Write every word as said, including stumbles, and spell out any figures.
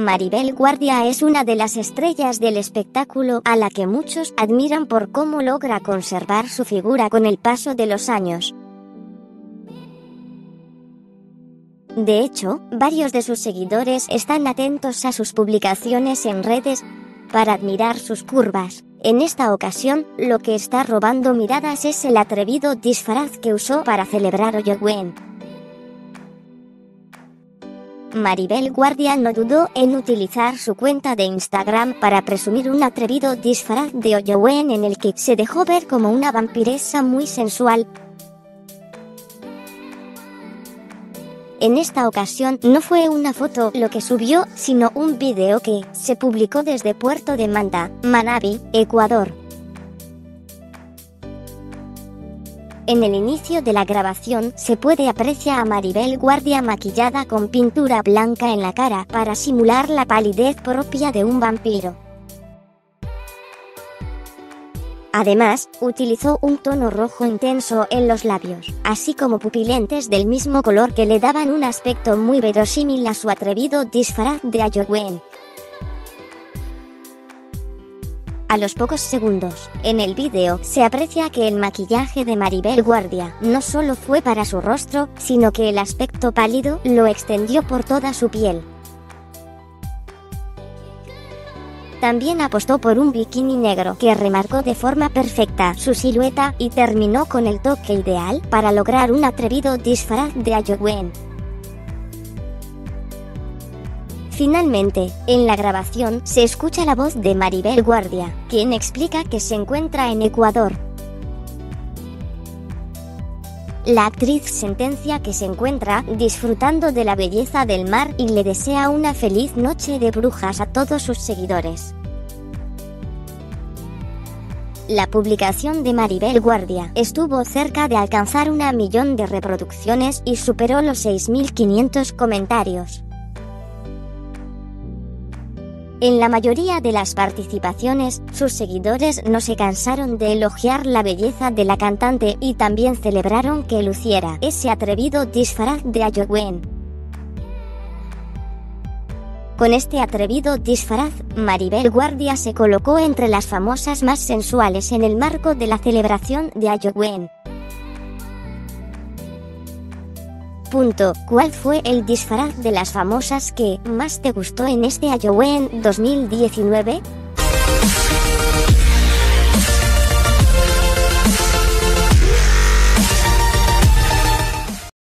Maribel Guardia es una de las estrellas del espectáculo a la que muchos admiran por cómo logra conservar su figura con el paso de los años. De hecho, varios de sus seguidores están atentos a sus publicaciones en redes para admirar sus curvas. En esta ocasión, lo que está robando miradas es el atrevido disfraz que usó para celebrar Halloween. Maribel Guardia no dudó en utilizar su cuenta de Instagram para presumir un atrevido disfraz de Halloween en el que se dejó ver como una vampiresa muy sensual. En esta ocasión no fue una foto lo que subió, sino un video que se publicó desde Puerto de Manta, Manabí, Ecuador. En el inicio de la grabación se puede apreciar a Maribel Guardia maquillada con pintura blanca en la cara para simular la palidez propia de un vampiro. Además, utilizó un tono rojo intenso en los labios, así como pupilentes del mismo color que le daban un aspecto muy verosímil a su atrevido disfraz de Halloween. A los pocos segundos, en el vídeo, se aprecia que el maquillaje de Maribel Guardia no solo fue para su rostro, sino que el aspecto pálido lo extendió por toda su piel. También apostó por un bikini negro que remarcó de forma perfecta su silueta y terminó con el toque ideal para lograr un atrevido disfraz de Halloween. Finalmente, en la grabación se escucha la voz de Maribel Guardia, quien explica que se encuentra en Ecuador. La actriz sentencia que se encuentra disfrutando de la belleza del mar y le desea una feliz noche de brujas a todos sus seguidores. La publicación de Maribel Guardia estuvo cerca de alcanzar una millón de reproducciones y superó los seis mil quinientos comentarios. En la mayoría de las participaciones, sus seguidores no se cansaron de elogiar la belleza de la cantante y también celebraron que luciera ese atrevido disfraz de Halloween. Con este atrevido disfraz, Maribel Guardia se colocó entre las famosas más sensuales en el marco de la celebración de Halloween. Punto. ¿Cuál fue el disfraz de las famosas que más te gustó en este Halloween dos mil diecinueve?